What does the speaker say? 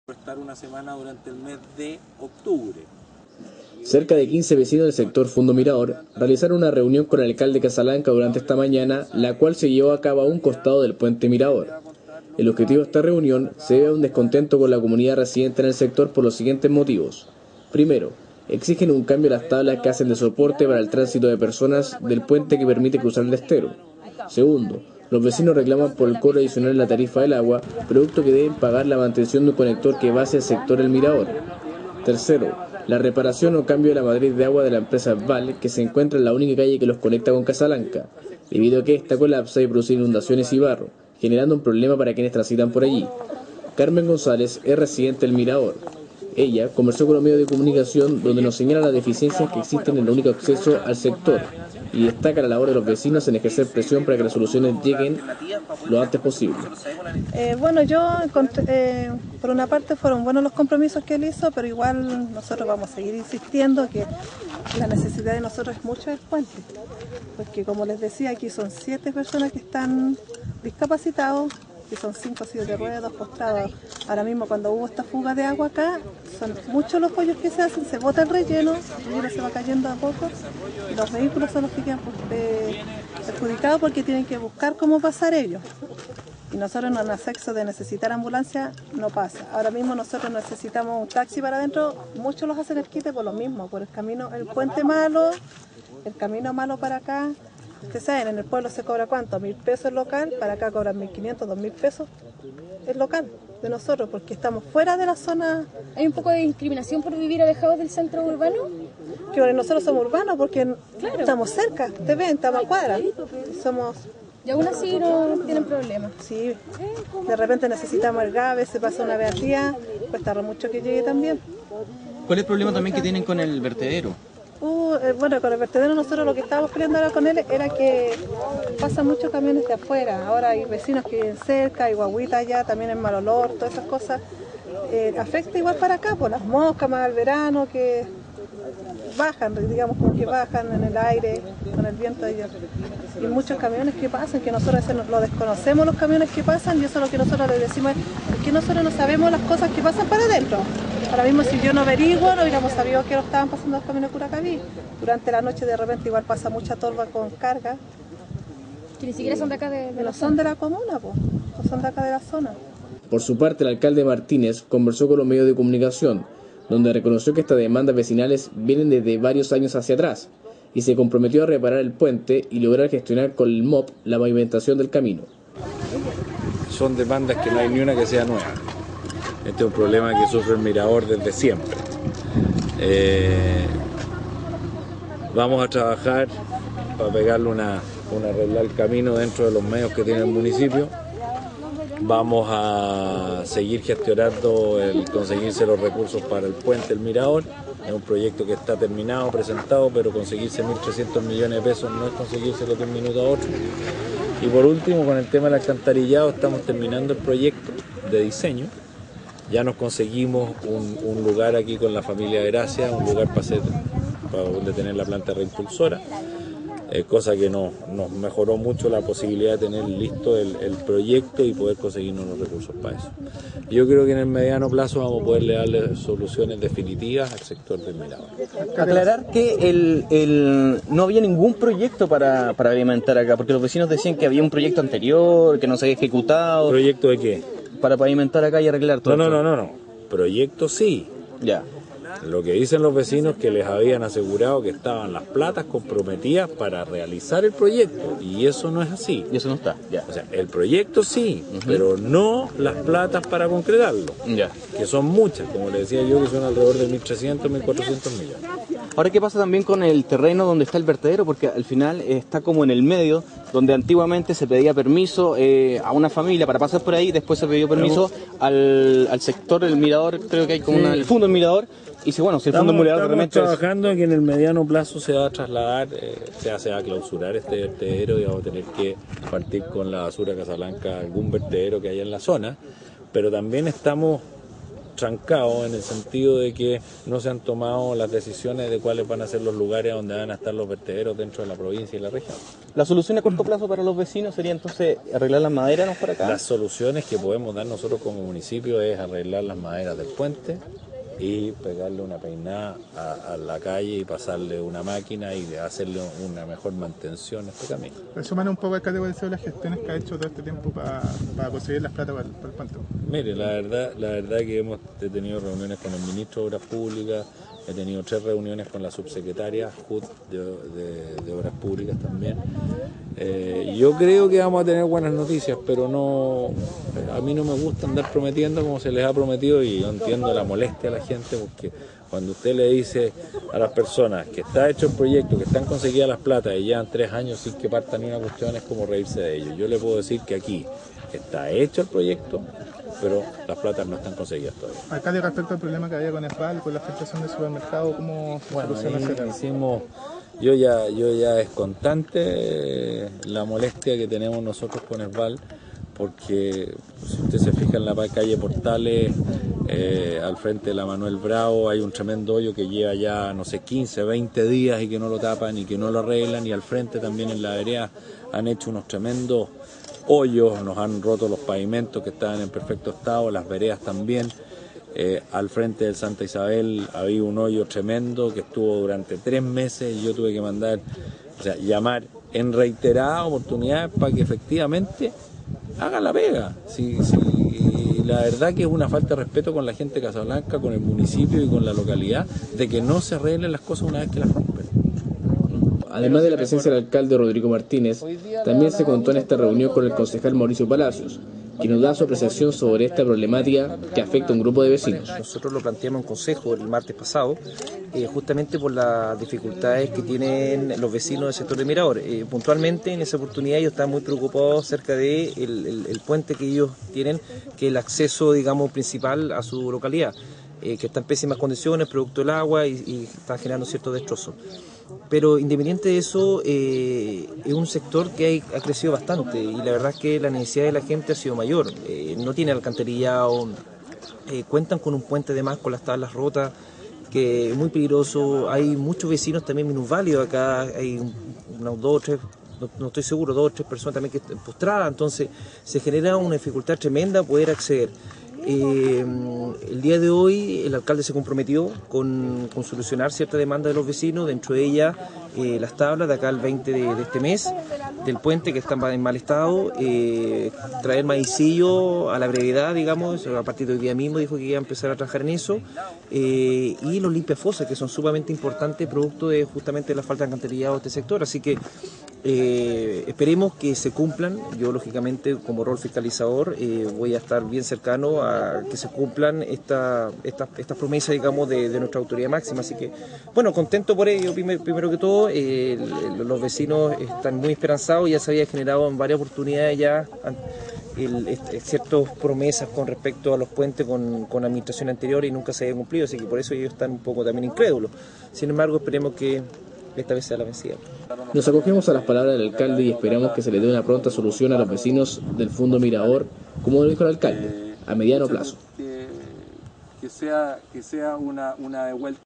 Estar una semana durante el mes de octubre. Cerca de 15 vecinos del sector Fundo Mirador realizaron una reunión con el alcalde Casablanca durante esta mañana, la cual se llevó a cabo a un costado del puente Mirador. El objetivo de esta reunión se debe a un descontento con la comunidad residente en el sector por los siguientes motivos. Primero, exigen un cambio a las tablas que hacen de soporte para el tránsito de personas del puente que permite cruzar el estero. Segundo, los vecinos reclaman por el cobro adicional en la tarifa del agua, producto que deben pagar la mantención de un conector que va hacia el sector El Mirador. Tercero, la reparación o cambio de la matriz de agua de la empresa Val, que se encuentra en la única calle que los conecta con Casablanca, debido a que esta colapsa y produce inundaciones y barro, generando un problema para quienes transitan por allí. Carmen González es residente del Mirador. Ella conversó con los medios de comunicación donde nos señala las deficiencias que existen en el único acceso al sector y destaca la labor de los vecinos en ejercer presión para que las soluciones lleguen lo antes posible. Bueno, yo encontré, por una parte fueron buenos los compromisos que él hizo, pero igual nosotros vamos a seguir insistiendo que la necesidad de nosotros es mucho del puente, porque como les decía, aquí son 7 personas que están discapacitados, que son 5 sillas de ruedas, 2 postrados. Ahora mismo cuando hubo esta fuga de agua acá, son muchos los hoyos que se hacen, se bota el relleno se va cayendo a poco, y los vehículos son los que quedan perjudicados porque tienen que buscar cómo pasar ellos. Y nosotros en el acceso de necesitar ambulancia no pasa. Ahora mismo nosotros necesitamos un taxi para adentro, muchos los hacen el quite por lo mismo, por el camino, el puente malo, el camino malo para acá. Ustedes saben, en el pueblo se cobra ¿cuánto? 1.000 pesos el local, para acá cobran 1.500, 2.000 pesos el local de nosotros, porque estamos fuera de la zona. ¿Hay un poco de discriminación por vivir alejados del centro urbano? Que bueno, nosotros somos urbanos porque claro, estamos cerca, te ven, estamos a cuadra. Somos... Y aún así no tienen problemas. Sí, de repente necesitamos el GABE, se pasa una vez al día, cuesta mucho que llegue también. ¿Cuál es el problema también que tienen con el vertedero? Bueno, con el vertedero nosotros lo que estábamos peleando ahora con él era que pasan muchos camiones de afuera. Ahora hay vecinos que viven cerca, hay guaguitas allá, también en mal olor, todas esas cosas. Afecta igual para acá, por las moscas más al verano que bajan, digamos como que bajan en el aire, con el viento allá. Y muchos camiones que pasan, que nosotros lo desconocemos los camiones que pasan, y eso es lo que nosotros les decimos, es que nosotros no sabemos las cosas que pasan para adentro. Ahora mismo si yo no averiguo, no hubiéramos sabido que lo estaban pasando los camiones de Curacaví. Durante la noche de repente igual pasa mucha torba con carga. Que ni siquiera son de acá no son de la comuna, pues, no son de acá de la zona. Por su parte, el alcalde Martínez conversó con los medios de comunicación, donde reconoció que estas demandas vecinales vienen desde varios años hacia atrás, y se comprometió a reparar el puente y lograr gestionar con el MOP la pavimentación del camino. Son demandas que no hay ni una que sea nueva. Este es un problema que sufre el Mirador desde siempre. Vamos a trabajar para pegarle una arreglar el camino dentro de los medios que tiene el municipio. Vamos a seguir gestionando el conseguirse los recursos para el puente El Mirador. Es un proyecto que está terminado, presentado, pero conseguirse 1.300 millones de pesos no es conseguírselo de un minuto a otro. Y por último, con el tema del alcantarillado, estamos terminando el proyecto de diseño. Ya nos conseguimos un lugar aquí con la familia Gracia, un lugar para donde tener la planta reimpulsora, cosa que nos mejoró mucho la posibilidad de tener listo el proyecto y poder conseguirnos los recursos para eso. Yo creo que en el mediano plazo vamos a poderle darle soluciones definitivas al sector del Mirador. Aclarar que no había ningún proyecto para pavimentar acá, porque los vecinos decían que había un proyecto anterior, que no se había ejecutado. ¿Proyecto de qué? Para pavimentar acá y arreglar todo. No. Proyecto sí. Ya. Lo que dicen los vecinos es que les habían asegurado que estaban las platas comprometidas para realizar el proyecto, y eso no es así. Y eso no está, ya. O sea, el proyecto sí, pero no las platas para concretarlo, ya. Que son muchas, como les decía yo, que son alrededor de 1.300, 1.400 millones. Ahora, ¿qué pasa también con el terreno donde está el vertedero? Porque al final está como en el medio, donde antiguamente se pedía permiso a una familia para pasar por ahí, después se pidió permiso al sector del Mirador, creo que hay como el Fundo del Mirador. Y si bueno, si el Fundo del Mirador realmente estamos trabajando en que en el mediano plazo se va a trasladar, se va a clausurar este vertedero y vamos a tener que partir con la basura Casablanca a algún vertedero que haya en la zona, pero también estamos trancado en el sentido de que no se han tomado las decisiones de cuáles van a ser los lugares donde van a estar los vertederos dentro de la provincia y la región. ¿La solución a corto plazo para los vecinos sería entonces arreglar las maderas, no por acá? Las soluciones que podemos dar nosotros como municipio es arreglar las maderas del puente y pegarle una peinada a la calle y pasarle una máquina y hacerle una mejor mantención a este camino. Resuman un poco, alcalde, cuáles son las gestiones que ha hecho todo este tiempo para conseguir las plata para el puente. Mire, la verdad que he tenido reuniones con el ministro de Obras Públicas, he tenido 3 reuniones con la subsecretaria HUD de Obras Públicas también. Yo creo que vamos a tener buenas noticias, pero no, a mí no me gusta andar prometiendo como se les ha prometido, y yo entiendo la molestia a la gente, porque cuando usted le dice a las personas que está hecho el proyecto, que están conseguidas las platas y llevan 3 años sin que parta ni una cuestión, es como reírse de ellos. Yo le puedo decir que aquí está hecho el proyecto, pero las platas no están conseguidas todavía. Alcalde, respecto al problema que había con ESVAL, con la filtración del supermercado, ¿cómo se soluciona ese tema? Yo ya es constante la molestia que tenemos nosotros con ESVAL, porque si usted se fija en la calle Portales, al frente de la Manuel Bravo, hay un tremendo hoyo que lleva ya, no sé, 15, 20 días y que no lo tapan y que no lo arreglan, y al frente también en la vereda han hecho unos tremendos hoyos, nos han roto los pavimentos que estaban en perfecto estado, las veredas también. Al frente del Santa Isabel había un hoyo tremendo que estuvo durante 3 meses y yo tuve que llamar en reiteradas oportunidades para que efectivamente hagan la pega. La verdad que es una falta de respeto con la gente de Casablanca, con el municipio y con la localidad, de que no se arreglen las cosas una vez que las rompen. Además de la presencia del alcalde Rodrigo Martínez, también se contó en esta reunión con el concejal Mauricio Palacios, quien nos da su apreciación sobre esta problemática que afecta a un grupo de vecinos. Nosotros lo planteamos en consejo el martes pasado, justamente por las dificultades que tienen los vecinos del sector de Mirador. Puntualmente, en esa oportunidad, ellos están muy preocupados acerca de el puente que ellos tienen, que es el acceso, digamos, principal a su localidad, que está en pésimas condiciones, producto del agua, y está generando ciertos destrozos. Pero independiente de eso, es un sector que ha crecido bastante, y la verdad es que la necesidad de la gente ha sido mayor. No tiene alcantarillado, cuentan con un puente de más con las tablas rotas, que es muy peligroso. Hay muchos vecinos también minusválidos acá, hay unos 2 o 3, no estoy seguro, 2 o 3 personas también que están postradas, entonces se genera una dificultad tremenda poder acceder. El día de hoy el alcalde se comprometió con solucionar cierta demanda de los vecinos, dentro de ellas las tablas de acá al 20 de este mes del puente, que están en mal estado, traer maicillo a la brevedad, digamos, a partir de hoy día mismo dijo que iba a empezar a trabajar en eso, y los limpiafosas, que son sumamente importantes, producto de justamente la falta de alcantarillado de este sector, así que esperemos que se cumplan. Yo, lógicamente, como rol fiscalizador, voy a estar bien cercano a que se cumplan estas promesas, digamos, de nuestra autoridad máxima. Así que, bueno, contento por ello, primero que todo. Los vecinos están muy esperanzados, ya se había generado en varias oportunidades ya ciertas promesas con respecto a los puentes con la administración anterior, y nunca se había cumplido, así que por eso ellos están un poco también incrédulos. Sin embargo, esperemos que esta vez sea la vencida. Nos acogemos a las palabras del alcalde y esperamos que se le dé una pronta solución a los vecinos del Fundo Mirador, como lo dijo el alcalde, a mediano plazo. Que sea una devuelta.